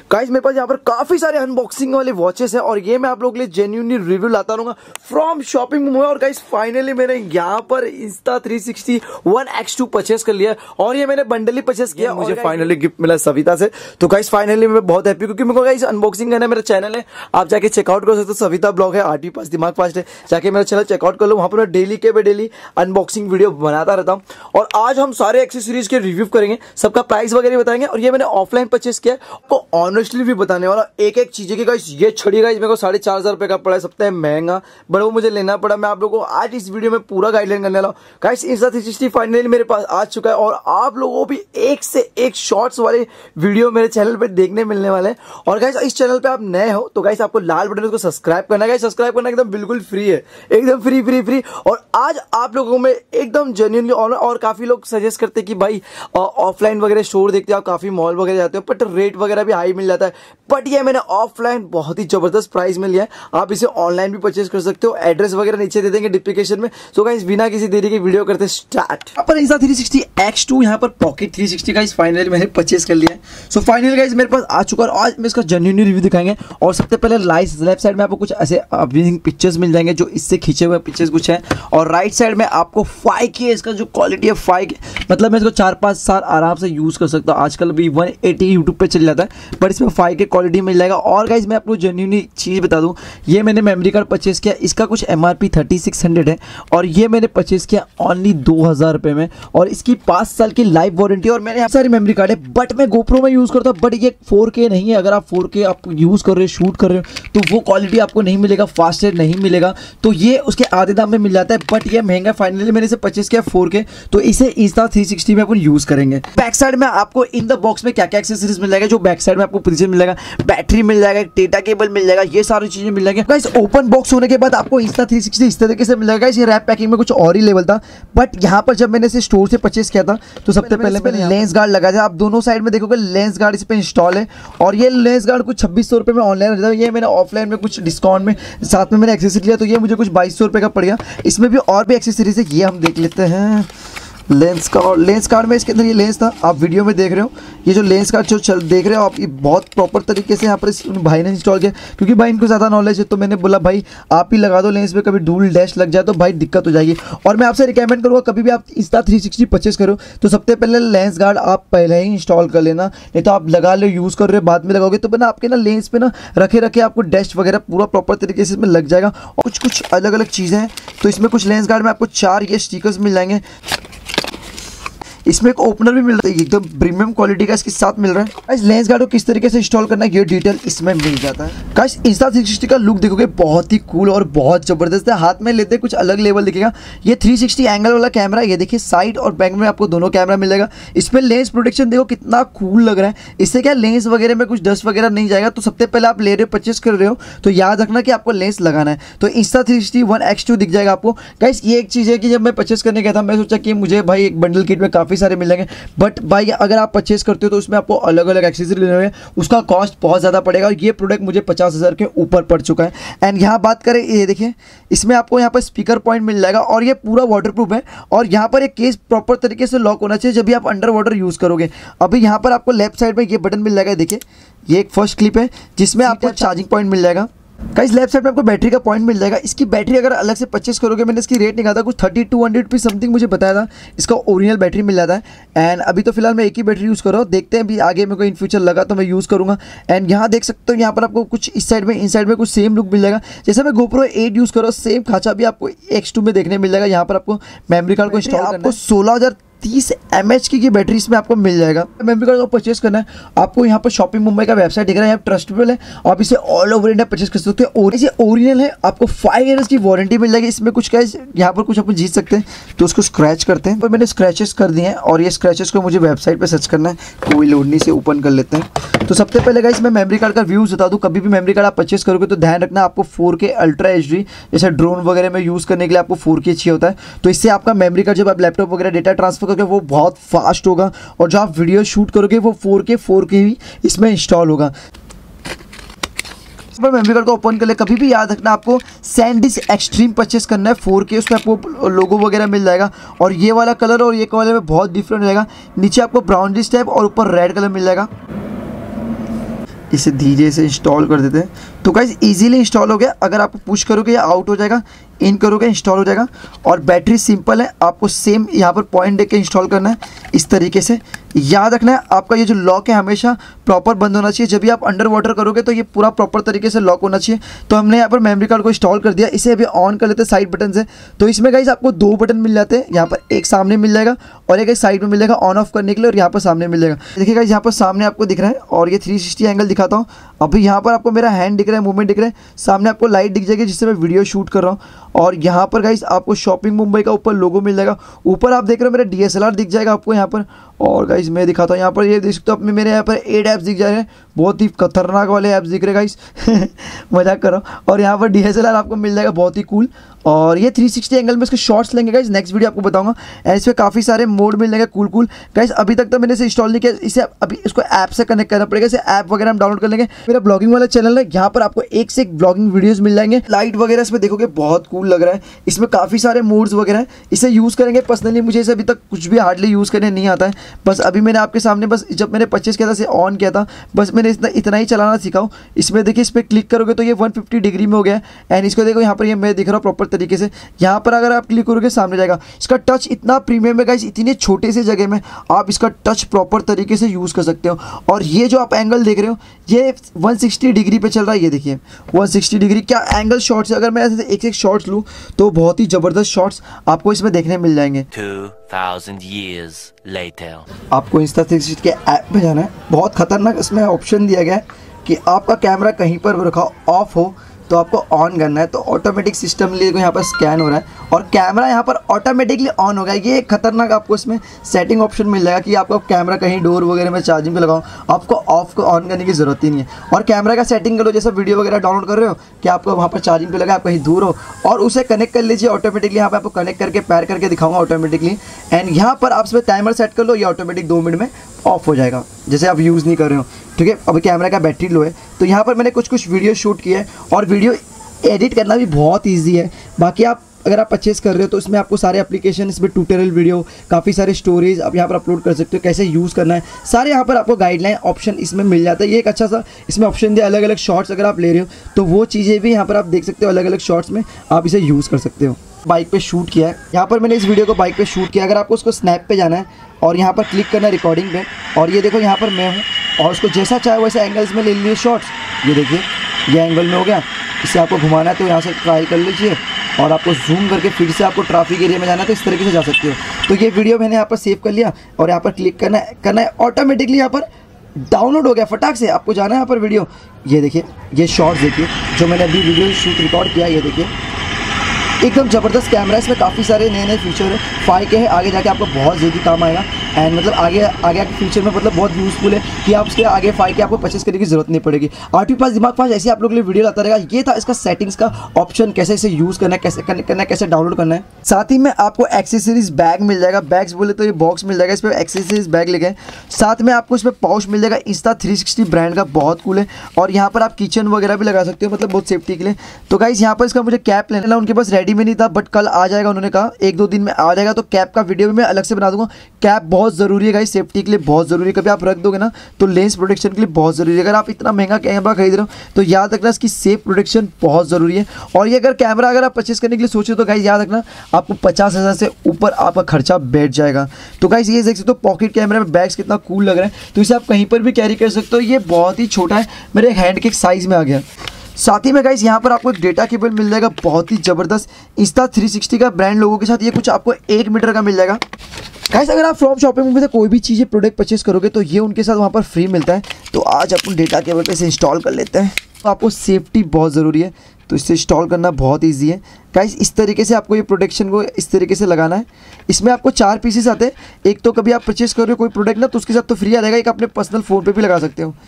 Guys मेरे पास यहाँ पर काफी सारे अनबॉक्सिंग वाले वॉचेस हैं और ये मैं आप लोगों के लिए जेन्युइनली रिव्यू लाता रहूंगा फ्रॉम शॉपिंग मोमो। और गाइस फाइनली मैंने यहाँ पर Insta360 ONE X2 परचेस कर लिया और ये मैंने बंडल ही परचेस किया। मुझे फाइनली गिफ्ट मिला सविता से। तो गाइस फाइनली मैं बहुत हैप्पी क्योंकि मेरे को गाइस अनबॉक्सिंग करना, मेरा चैनल है, आप जाके चेकआउट कर सकते हो, सविता ब्लॉग है, आरटी पास दिमाग फास्ट है, जाके मेरा चैनल चेकआउट कर लो। वहां पर मैं डेली अनबॉक्सिंग वीडियो बनाता रहता हूँ और आज हम सारे एक्सेसरीज के रिव्यू करेंगे, सबका प्राइस वगैरह बताएंगे। और ये मैंने ऑफलाइन परचेस किया, आपको ऑनेस्टली भी बताने वाला एक एक चीजें की। गाइस ये छड़ी गाइस मेरे को 4,500 रुपए का पड़ा है, सबसे महंगा, बट वो मुझे लेना पड़ा। मैं आप लोगों को आज इस वीडियो में पूरा गाइडलाइन करने वाला हूं। गाइस Insta360 फाइनली मेरे पास आ चुका है और आप लोगों को भी एक से एक शॉर्ट्स वाले वीडियो मेरे चैनल पे देखने मिलने वाले हैं। और गाइस इस चैनल पे आप नए हो तो गाइस आपको लाल बटन को सब्सक्राइब करना है। सब्सक्राइब करना एकदम बिल्कुल फ्री है, एकदम फ्री। और आज आप लोगों में एकदम जेन्युइनली और काफी लोग सजेस्ट करते हैं कि भाई ऑफलाइन वगैरह स्टोर देखते हो, आप काफी मॉल वगैरह जाते हो, बट रेट वगैरह भी हाई मिल जाता है। बट ये मैंने ऑफलाइन बहुत ही जबरदस्त प्राइस में लिया है, आप इसे ऑनलाइन भी परचेस कर सकते हो। एड्रेस वगैरह नीचे दे देंगे डिस्क्रिप्शन में। सो गाइस बिना किसी देरी के वीडियो करते स्टार्ट। यहाँ पर Insta360 X2, यहाँ पर पॉकेट 360 गाइस फाइनली मैंने परचेस कर लिया है। सो फाइनली गाइस मेरे पास आ चुका है और आज मैं इसका जेन्युइन रिव्यू दिखाएंगे। और सबसे पहले लेफ्ट साइड में आपको कुछ ऐसे अमेजिंग पिक्चर्स मिल जाएंगे जो इससे खींचे हुए पिक्चर्स कुछ हैं। और राइट साइड में आपको 5K, इसका जो क्वालिटी है 5K, मतलब मैं इसको 4-5 साल आराम से यूज कर सकता हूँ। आजकल भी 180 यूट्यूब पे चल जाता है, बट इसमें 5K क्वालिटी मिल जाएगा। और गाइस मैं आपको जेन्युइनली चीज बता दूं, ये मैंने मेमोरी कार्ड परचेस किया, इसका कुछ MRP 3600 है और ये मैंने परचेस किया ओनली 2000 रुपए में। और इसकी 5 साल की लाइफ वारंटी। और मैंने सारी मेमोरी कार्ड है, बट मैं GoPro में यूज करता हूँ, बट ये 4K नहीं है। अगर आप 4K आप यूज कर रहे हो, शूट कर रहे हो, तो वो क्वालिटी आपको नहीं मिलेगा, फास्टर नहीं मिलेगा। तो ये उसके आधे दाम में मिल जाता है, बट ये महंगा। फाइनली मैंने इसे परचेस किया 4K, तो इसे Insta360 में अपन यूज करेंगे। बैक साइड में आपको इन द बॉक्स में क्या क्या एक्सेसरीज मिल जाएगा, जो बैक साइड में आपको पोजीशन मिल जाएगा, बैटरी मिल जाएगा, डेटा केबल मिल जाएगा, ये सारी चीजें मिल जाएंगी। गाइस ओपन बॉक्स होने के बाद आपको Insta360 इस तरीके से मिल जाएगा। इस रैप पैकिंग में कुछ और ही लेवल था, बट यहाँ पर जब मैंने इसे स्टोर से परचेस किया था तो सबसे पहले मैंने लेंस गार्ड लगाया था। आप दोनों साइड में देखोगे लेंस गार्ड इस पे इंस्टॉल है और ये लेंस गार्ड कुछ 2600 रुपए में ऑनलाइन रहता है। ये मैंने ऑफलाइन में कुछ डिस्काउंट में साथ में मैंने एक्सेसरी लिया, तो ये मुझे कुछ 2200 रुपए का पड़ गया। इसमें भी और भी एक्सेसरीज है, ये हम देख लेते हैं। लेंस कार्ड में इसके अंदर ये लेंस था, आप वीडियो में देख रहे हो। ये जो लेंस कार्ड जो देख रहे हो आप, ये बहुत प्रॉपर तरीके से यहाँ पर इस भाई ने इंस्टॉल किया, क्योंकि भाई इनको ज़्यादा नॉलेज है। तो मैंने बोला भाई आप ही लगा दो लेंस पे, कभी धूल डैश लग जाए तो भाई दिक्कत हो जाएगी। और मैं आपसे रिकमेंड करूँगा कभी भी आप Insta360 परचेस करो तो सबसे पहले लेंस गार्ड आप पहले ही इंस्टॉल कर लेना, नहीं तो आप लगा लो, यूज़ कर रहे हो, बाद में लगाओगे तो ना आपके ना लेंस पे ना रखे आपको डैश वगैरह पूरा प्रॉपर तरीके से इसमें लग जाएगा। और कुछ अलग अलग चीज़ें हैं, तो इसमें कुछ लेंस गार्ड में आपको 4 ये स्टिकर्स मिल जाएंगे। इसमें एक ओपनर भी मिल रहा है, एकदम प्रीमियम क्वालिटी का इसके साथ मिल रहा है। गाइस लेंस गार्ड को किस तरीके से इंस्टॉल करना है ये डिटेल इसमें मिल जाता है। गाइस Insta360 का लुक देखोगे बहुत ही कूल और बहुत जबरदस्त है, हाथ में लेते कुछ अलग लेवल दिखेगा। ये 360 एंगल वाला कैमरा, ये देखिए साइड और बैक में आपको दोनों कैमरा मिल जाएगा। इसमें लेंस प्रोटेक्शन देखो कितना कूल लग रहा है, इससे क्या लेंस वगैरह में कुछ डस्ट वगैरह नहीं जाएगा। तो सबसे पहले आप ले रहे हो, परचेस कर रहे हो, तो याद रखना कि आपको लेंस लगाना है। तो Insta360 ONE X2 दिख जाएगा आपको। गाइस ये एक चीज़ है कि जब मैं परचेस करने गया था मैं सोचा कि मुझे भाई एक बंडल किट में काफ़ी सारे मिल जाएंगे, बट भाई अगर आप परचेस करते हो तो उसमें आपको अलग अलग एक्सेसरी लेने होंगे, उसका कॉस्ट बहुत ज़्यादा पड़ेगा। और ये प्रोडक्ट मुझे 50,000 के ऊपर पड़ चुका है। एंड यहाँ बात करें, ये देखिए इसमें आपको यहाँ पर स्पीकर पॉइंट मिल जाएगा और ये पूरा वाटरप्रूफ है। और यहाँ पर एक केस प्रॉपर तरीके से लॉक होना चाहिए जब भी आप अंडर वाटर यूज़ करोगे। अभी यहाँ पर आपको लेफ्ट साइड में ये बटन मिल जाएगा, देखिए ये एक फर्स्ट क्लिप है जिसमें आपको चार्जिंग पॉइंट मिल जाएगा। गाइस लेफ्ट साइड में आपको बैटरी का पॉइंट मिल जाएगा। इसकी बैटरी अगर अलग से परचेस करोगे, मैंने इसकी रेट निकाला था कुछ 3200 रुपीज़ समथिंग मुझे बताया था, इसका ओरिजिनल बैटरी मिल जाता है। एंड अभी तो फिलहाल मैं एक ही बैटरी यूज़ कर रहा हूँ, देखते हैं अभी आगे मेरे को इन फ्यूचर लगा तो मैं यूज़ करूँगा। एंड यहाँ देख सकते हो, यहाँ पर आपको कुछ इस साइड में इन साइड में कुछ सेम लुक मिल जाएगा जैसे मैं GoPro 8 यूज़ कर रहा हूँ, सेम खांचा भी आपको X2 में देखने मिल जाएगा। यहाँ पर आपको मेमोरी कार्ड को इंस्टॉल करना है, आपको 16,030 mAh की बैटरी इसमें आपको मिल जाएगा। मेमोरी कार्ड को परचेस करना है आपको, यहाँ पर शॉपिंग मुंबई का वेबसाइट दिख रहा है, यहाँ ट्रस्टेबल है, आप इसे ऑल ओवर इंडिया परचेस कर सकते हैं। और ये ओरिजिनल है, आपको 5 ईयर्स की वारंटी मिल जाएगी। इसमें कुछ क्या यहाँ पर कुछ अपन जीत सकते हैं, तो उसको स्क्रैच करते हैं। तो मैंने स्क्रैचेस कर दिए हैं और ये स्क्रैचेस को मुझे वेबसाइट पर सर्च करना है, कोई लोड नहीं से ओपन कर लेते हैं। तो सबसे पहले गाइस मैं मेमोरी कार्ड का व्यूज बता दूं, कभी भी मेमोरी कार्ड आप परचेस करोगे तो ध्यान रखना आपको 4K अल्ट्रा HD जैसे ड्रोन वगैरह में यूज़ करने के लिए आपको 4K चाहिए होता है। तो इससे आपका मेमोरी कार्ड जब आप लैपटॉप वगैरह डेटा ट्रांसफर करोगे वो बहुत फास्ट होगा, और जो आप वीडियो शूट करोगे वो 4K ही इसमें इंस्टॉल होगा। मेमोरी कार्ड को ओपन कर ले, कभी भी याद रखना आपको SanDisk एक्सट्रीम परचेस करना है 4K, उसमें आपको लोगो वगैरह मिल जाएगा। और ये वाला कलर और ये कलर में बहुत डिफरेंट रहेगा, नीचे आपको ब्राउनिश टाइप और ऊपर रेड कलर मिल जाएगा। इसे धीरे से इंस्टॉल कर देते हैं। तो गाइस इजीली इंस्टॉल हो गया। अगर आप पुश करोगे या आउट हो जाएगा, इन करोगे इंस्टॉल हो जाएगा। और बैटरी सिंपल है, आपको सेम यहाँ पर पॉइंट देके इंस्टॉल करना है इस तरीके से। याद रखना है आपका ये जो लॉक है हमेशा प्रॉपर बंद होना चाहिए। जब भी आप अंडर वाटर करोगे तो ये पूरा प्रॉपर तरीके से लॉक होना चाहिए। तो हमने यहाँ पर मेमोरी कार्ड को इंस्टॉल कर दिया। इसे अभी ऑन कर लेते हैं साइड बटन से। तो इसमें गाइस आपको 2 बटन मिल जाते हैं। यहाँ पर एक सामने मिल जाएगा और एक साइड में मिल जाएगा ऑन ऑफ करने के लिए, और यहाँ पर सामने मिल जाएगा। देखिए गाइस यहाँ पर सामने आपको दिख रहा है, और ये 360 एंगल दिखाता हूँ। अभी यहाँ पर आपको मेरा हैंड दिख रहा है, मूवमेंट दिख रहा है। सामने आपको लाइट दिख जाएगी जिससे मैं वीडियो शूट कर रहा हूँ। और यहाँ पर गाइस आपको शॉपिंग मुंबई का ऊपर लोगो मिल जाएगा। ऊपर आप देख रहे हो मेरा DSLR दिख जाएगा आपको यहाँ पर। और गाइस मैं दिखाता हूँ, यहाँ पर ये देख सकते हो अपने मेरे यहाँ पर 8 ऐप्स दिख जा रहे हैं। बहुत ही खतरनाक वाले ऐप्स दिख रहे हैं गाइस मजाक कर रहा हूँ। और यहाँ पर DSLR आपको मिल जाएगा, बहुत ही कूल। और ये 360 एंगल में इसके शॉर्ट्स लेंगे गाइस, नेक्स्ट वीडियो आपको बताऊंगा। इसमें काफ़ी सारे मोड मिल जाएंगे कूल गाइस। अभी तक तो मैंने इसे इंस्टॉल नहीं किया, इसे अभी इसको ऐप से कनेक्ट करना पड़ेगा। इसे ऐप वगैरह हम डाउनलोड कर लेंगे। मेरा ब्लॉगिंग वाला चैनल है, यहाँ पर आपको एक से एक ब्लॉगिंग वीडियोज़ मिल जाएंगे। लाइट वगैरह इसमें देखोगे बहुत कूल लग रहा है। इसमें काफ़ी सारे मोड्स वगैरह हैं, इसे यूज़ करेंगे। पर्सनली मुझे इसे अभी तक कुछ भी हार्डली यूज़ करने नहीं आता है। बस अभी मैंने आपके सामने बस जब मैंने परचेस किया था इसे ऑन किया था, बस मैंने इतना ही चलाना सीखा हूँ। इसमें देखिए, इस पर क्लिक करोगे तो ये 150 डिग्री में हो गया है। एंड इसको देखो यहाँ पर ये मैं दिख रहा हूँ प्रॉपर तरीके से। यहाँ पर अगर आप क्लिक करोगे सामने जाएगा। इसका टच इतना प्रीमियम है गाइस, इतने छोटे से जगह में आप इसका टच प्रॉपर तरीके से यूज़ कर सकते हो। और ये जो आप एंगल देख रहे हो ये 160 डिग्री पे चल रहा है। ये देखिए 160 डिग्री क्या एंगल शॉट्स है। अगर मैं ऐसे एक शॉट्स लूँ तो बहुत ही ज़बरदस्त शॉट्स आपको इसमें देखने मिल जाएंगे। 2000 years later आपको Insta360 के ऐप में जाना है। बहुत खतरनाक इसमें ऑप्शन दिया गया है कि आपका कैमरा कहीं पर रखा ऑफ हो तो आपको ऑन करना है। तो ऑटोमेटिक सिस्टम लिए यहाँ पर स्कैन हो रहा है और कैमरा यहाँ पर ऑटोमेटिकली ऑन हो गया। ये खतरनाक आपको इसमें सेटिंग ऑप्शन मिल जाएगा कि आपको कैमरा कहीं डोर वगैरह में चार्जिंग पे लगाओ, आपको ऑफ को ऑन करने की ज़रूरत ही नहीं है। और कैमरा का सेटिंग कर लो, जैसा वीडियो वगैरह डाउनलोड कर रहे हो कि आपको वहाँ पर चार्जिंग पे लगा, आप कहीं दूर हो और उसे कनेक्ट कर लीजिए ऑटोमेटिकली। यहाँ पर आपको कनेक्ट करके पैर करके दिखाऊंगा ऑटोमेटिकली। एंड यहाँ पर आप इसमें टाइमर सेट कर लो, ये ऑटोमेटिक 2 मिनट में ऑफ हो जाएगा जैसे आप यूज़ नहीं कर रहे हो। ठीक है, अभी कैमरा का बैटरी लो है। तो यहाँ पर मैंने कुछ वीडियो शूट किया है और वीडियो एडिट करना भी बहुत ईजी है। बाकी आप अगर आप परचेस कर रहे हो तो इसमें आपको सारे एप्लीकेशन, इसमें ट्यूटोरियल वीडियो, काफ़ी सारे स्टोरीज आप यहाँ पर अपलोड कर सकते हो, कैसे यूज़ करना है सारे यहाँ पर आपको गाइडलाइन ऑप्शन इसमें मिल जाता है। ये एक अच्छा सा इसमें ऑप्शन दिया, अलग अलग शॉर्ट्स अगर आप ले रहे हो तो वो चीज़ें भी यहाँ पर आप देख सकते हो। अलग अलग शॉर्ट्स में आप इसे यूज़ कर सकते हो। बाइक पे शूट किया है, यहाँ पर मैंने इस वीडियो को बाइक पे शूट किया। अगर आपको उसको स्नैप पे जाना है और यहाँ पर क्लिक करना है रिकॉर्डिंग पे, और ये देखो यहाँ पर मैं हूँ और उसको जैसा चाहे वैसे एंगल्स में ले लीजिए शॉट्स। ये देखिए ये एंगल में हो गया। इसे आपको घुमाना है तो यहाँ से ट्राई कर लीजिए और आपको जूम करके फिर से आपको ट्रैफिक एरिया में जाना है तो इस तरीके से जा सकते हो। तो ये वीडियो मैंने यहाँ पर सेव कर लिया और यहाँ पर क्लिक करना है ऑटोमेटिकली यहाँ पर डाउनलोड हो गया फटाक से। आपको जाना है यहाँ पर वीडियो, ये देखिए ये शॉर्ट्स देखिए जो मैंने अभी वीडियो शूट रिकॉर्ड किया। ये देखिए एकदम ज़बरदस्त कैमरा है, इसमें काफ़ी सारे नए फीचर है। 5K है, आगे जाके आपको बहुत जल्दी काम आएगा। एंड मतलब आगे के फ्यूचर में मतलब बहुत यूज़फुल है कि आप उसके आगे 5K आपको परचेस करने की जरूरत नहीं पड़ेगी। आरटी पास दिमाग पास ऐसे आप लोग के लिए वीडियो लाता रहेगा। ये था इसका सेटिंग्स का ऑप्शन, कैसे इसे यूज़ करना है, कैसे कनेक्ट करना है, कैसे डाउनलोड करना है। साथ ही में आपको एक्सेसरीज बैग मिल जाएगा। बैग्स बोले तो ये बॉक्स मिल जाएगा, इस पर एक्सेसरीज बैग लेके। साथ में आपको इसमें पाउच मिल जाएगा Insta360 ब्रांड का, बहुत कूल है। और यहाँ पर आप किचन वगैरह भी लगा सकते हो, मतलब बहुत सेफ्टी के लिए। तो गाइस यहाँ पर इसका मुझे कैप लेना, उनके पास रेडी में नहीं था बट कल आ जाएगा, उन्होंने कहा 1-2 दिन में आ जाएगा। तो कैप का वीडियो भी मैं अलग से बना दूंगा। कैप बहुत ज़रूरी है गाइस, सेफ्टी के लिए बहुत ज़रूरी है। कभी आप रख दोगे ना तो लेंस प्रोटेक्शन के लिए बहुत ज़रूरी है। अगर आप इतना महंगा कैमरा खरीद रहे हो तो याद रखना इसकी सेफ प्रोटेक्शन बहुत ज़रूरी है। और ये अगर कैमरा अगर आप परचेस करने के लिए सोचो तो गाइस याद रखना आपको 50,000 से ऊपर आपका खर्चा बैठ जाएगा। तो गाइस ये देख सकते हो पॉकेट कैमरा में बैग्स कितना कूल लग रहा है, तो इसे आप कहीं पर भी कैरी कर सकते हो। ये बहुत ही छोटा है, मेरे हैंड के साइज़ में आ गया। साथ ही में गाइस यहाँ पर आपको एक डेटा केबल मिल जाएगा, बहुत ही ज़बरदस्त Insta360 का ब्रांड लोगों के साथ। ये कुछ आपको 1 मीटर का मिल जाएगा। गाइस अगर आप फ्रॉम शॉपिंग में से कोई भी चीज़ें प्रोडक्ट परचेस करोगे तो ये उनके साथ वहाँ पर फ्री मिलता है। तो आज अपन डेटा केबल पे इसे इंस्टॉल कर लेते हैं। तो आपको सेफ्टी बहुत ज़रूरी है, तो इसे इंस्टॉल करना बहुत ईजी है। गाइस इस तरीके से आपको ये प्रोटेक्शन को इस तरीके से लगाना है। इसमें आपको 4 पीसेस आते हैं। एक तो कभी आप परचेस कर रहे हो कोई प्रोडक्ट ना तो उसके साथ तो फ्री आ जाएगा, एक अपने पर्सनल फ़ोन पर भी लगा सकते हो।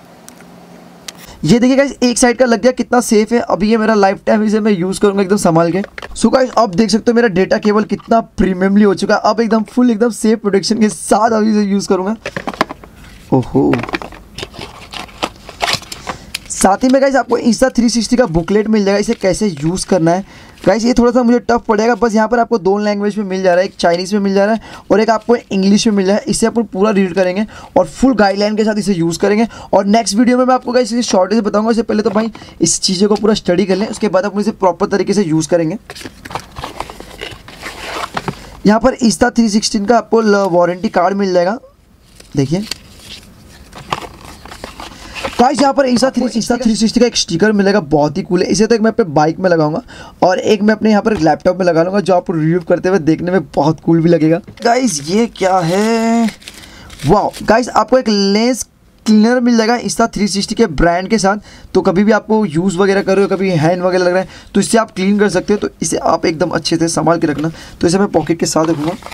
ये देखिए गाइस एक साइड का लग गया, कितना सेफ है। अभी ये मेरा लाइफ टाइम इसे मैं यूज़ करूँगा एकदम संभाल के। सो गाइस अब देख सकते हो मेरा डेटा केबल कितना प्रीमियमली हो चुका है। अब एकदम फुल एकदम सेफ प्रोटेक्शन के साथ अभी इसे यूज़ करूँगा। ओहो साथ ही में गाइस आपको Insta360 का बुकलेट मिल जाएगा, इसे कैसे यूज़ करना है। गाइस ये थोड़ा सा मुझे टफ पड़ेगा, बस यहाँ पर आपको 2 लैंग्वेज में मिल जा रहा है, एक चाइनीज़ में मिल जा रहा है और एक आपको इंग्लिश में मिल रहा है। इसे अपन पूरा रीड करेंगे और फुल गाइडलाइन के साथ इसे यूज़ करेंगे। और नेक्स्ट वीडियो में मैं आपको गाइस इसे शॉर्ट से बताऊंगा। इससे पहले तो भाई इस चीज़ों को पूरा स्टडी कर लें, उसके बाद अपन इसे प्रॉपर तरीके से यूज़ करेंगे। यहाँ पर Insta360 का आपको वारंटी कार्ड मिल जाएगा, देखिए गाइस। यहाँ पर Insta360 का एक स्टिकर मिलेगा, बहुत ही कूल है। इसे तो एक मैं अपने बाइक में लगाऊंगा और एक मैं अपने यहाँ पर लैपटॉप में लगा लूँगा, जो आपको रिव्यू करते हुए देखने में बहुत कूल भी लगेगा। गाइस ये क्या है, वाह गाइस आपको एक लेंस क्लीनर मिल जाएगा Insta360 के ब्रांड के साथ। तो कभी भी आपको यूज़ वगैरह कर रहे हो, कभी हैंड वगैरह लग रहा है तो इससे आप क्लीन कर सकते हो। तो इसे आप एकदम अच्छे से संभाल के रखना। तो इसे मैं पॉकेट के साथ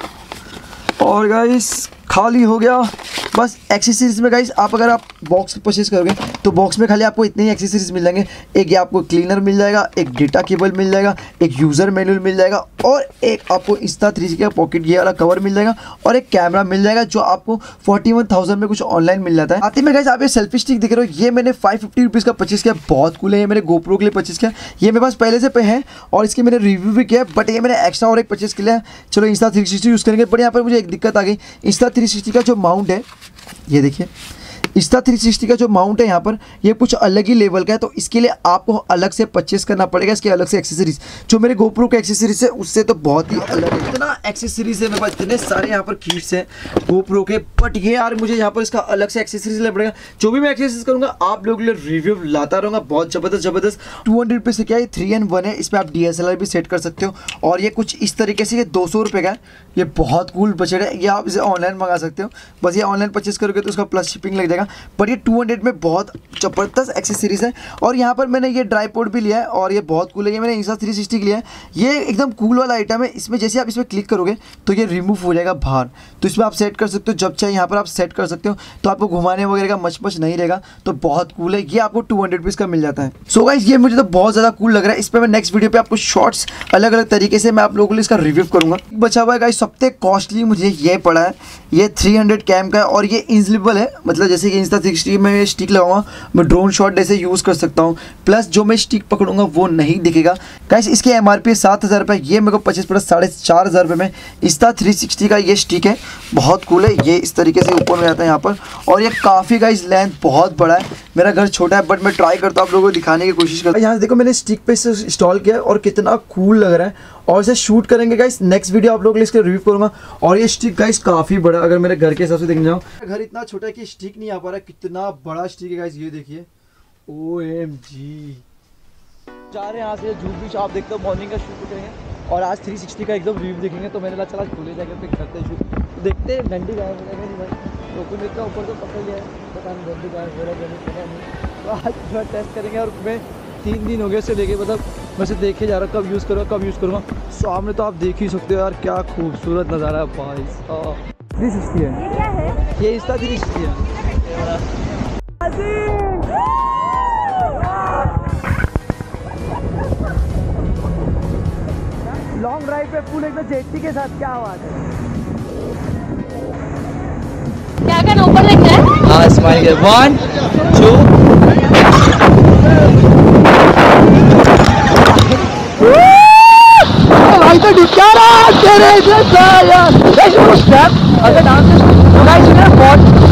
रखूँगा। और गाइस खाली हो गया। बस एक्सेसरीज में गाइस आप अगर आप बॉक्स परचेज करोगे तो बॉक्स में खाली आपको इतने ही एक्सेसरीज मिल जाएंगे। एक ये आपको क्लीनर मिल जाएगा, एक डेटा केबल मिल जाएगा, एक यूज़र मैनुअल मिल जाएगा और एक आपको Insta360 का पॉकेट ये वाला कवर मिल जाएगा और एक कैमरा मिल जाएगा, जो आपको 41,000 में कुछ ऑनलाइन मिल जाता है। आते में गाइस आप ये सेल्फी स्टिक देख रहे हो, ये मैंने 550 रुपीज़ का परचेज किया, बहुत कूल है। ये मैंने GoPro के लिए परचेज किया, ये मेरे पास पहले से पे है और इसके मैंने रिव्यू भी किया, बट ये मैंने एक्स्ट्रा और एक परचेज किया। चलो Insta360 यूज़ करेंगे। बट यहाँ पर मुझे एक दिक्कत आ गई, Insta360 का जो माउंट है, ये देखिए Insta360 का जो माउंट है यहाँ पर ये कुछ अलग ही लेवल का है। तो इसके लिए आपको अलग से परचेस करना पड़ेगा, इसके अलग से एक्सेसरीज। जो मेरे GoPro के एक्सेसरीज है उससे तो बहुत ही अलग है। इतना एक्सेसरीज है मेरे पास, इतने सारे यहाँ पर किट्स हैं GoPro के, बट ये यार मुझे यहाँ पर इसका अलग से एक्सेसरीज लेना पड़ेगा। जो भी मैं एक्सेसरीज करूँगा आप लोगों के लिए रिव्यू लाता रहूँगा, बहुत ज़बरदस्त 200 रुपये से क्या है 3-in-1 है। इसमें आप DSLR भी सेट कर सकते हो और ये कुछ इस तरीके से, ये 200 रुपये का है। ये बहुत कूल बजट है, ये आप इसे ऑनलाइन मंगा सकते हो। बस ये ऑनलाइन परचेस करोगे तो उसका प्लस शिपिंग लग जाएगा। बट ये 200 में बहुत ज़बरदस्त एक्सेसरीज है। और यहाँ पर मैंने ये ट्राइपॉड भी लिया है और ये बहुत कूल है, ये मैंने Insta360 लिया है। ये एकदम कूल वाला आइटम है। इसमें जैसे आप इसमें क्लिक करोगे तो ये रिमूव हो जाएगा बाहर, तो इसमें आप सेट कर सकते हो जब चाहे यहाँ पर आप सेट कर सकते हो। तो आपको घुमाने वगैरह का मच नहीं रहेगा, तो बहुत कूल है। ये आपको 200 रुपीज़ का मिल जाता है। सो गाइस ये मुझे तो बहुत ज़्यादा कूल लग रहा है। इस पर मैं नेक्स्ट वीडियो पे आपको शॉर्ट्स अलग अलग तरीके से मैं आप लोगों के लिए इसका रिव्यू करूँगा। बचा हुआ है गाइस सबसे कॉस्टली मुझे ये पड़ा है, ये 300 कैम का है और ये इंस्टेबल है। मतलब जैसे कि Insta360 में स्टिक लगाऊंगा मैं ड्रोन शॉट जैसे यूज़ कर सकता हूँ, प्लस जो मैं स्टिक पकड़ूंगा वो नहीं दिखेगा। गाइस इसके MRP 7,000 रुपये, ये मेरे को परचेज पड़ा 4,500 रुपये में। Insta360 का ये स्टिक है, बहुत कूल है। ये इस तरीके से ऊपर में आता है यहाँ पर और ये काफ़ी गाइस लेंथ बहुत बड़ा है। मेरा घर छोटा है बट मैं ट्राई करता हूँ आप लोगों को दिखाने की कोशिश करता हूँ। यहाँ से देखो मैंने स्टिक पे से इंस्टॉल किया और कितना कूल लग रहा है। और इसे शूट करेंगे गाइस, नेक्स्ट वीडियो आप लोगों के लिए इसका रिव्यू करूँगा। और ये स्टिक गाइस काफ़ी बड़ा, अगर मेरे घर के हिसाब से देखने जाओ, घर इतना छोटा है कि स्टिक नहीं आ पा रहा है। कितना बड़ा स्टिक है गाइस, ये देखिए OMG। जा रहे हैं यहाँ से जूस बीच, आप देखते हो मॉर्निंग का शूट करेंगे और आज 360 का एकदम रिव्यू देखेंगे। तो मैंने चला खुले जाकर पिक करते हैं शूट, तो देखते हैं डंडी गायब हो जाएगा नहीं भाई। तो कुछ इतना ऊपर तो पकड़ लिया है, पता नहीं डंडी गायब हो रहा है। तो आज जो टेस्ट करेंगे और मैं 3 दिन हो गए उसे लेके, मतलब मैं उसे देखे जा रहा हूँ कब यूज़ करूँगा। सामने तो आप देख ही सकते हो यार, क्या खूबसूरत नज़ारा है भाई। 360 है, ये क्या है? ये Insta360 है। लॉन्ग ड्राइव पे फुल एकदम जेटी के साथ, क्या आवाज है। क्या करना, ऊपर देखना है? हाँ स्माइल 1 2 भाई तो डिस्कारा तेरे जैसा यार। अगर डांस